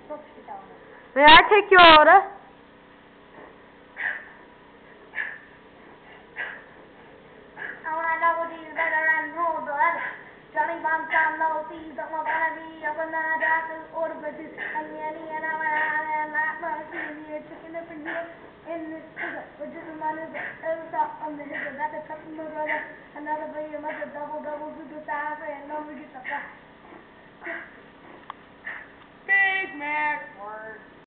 May I take your order? Johnny Bomb Tom Low sees that we're gonna be up in the doctor's order for this and and I'm not gonna see here chicken up in here in this sugar, but just a man is every top on the hill, that's a couple of brother, another for your mother, double super size and no we get the fry. Big Mac word.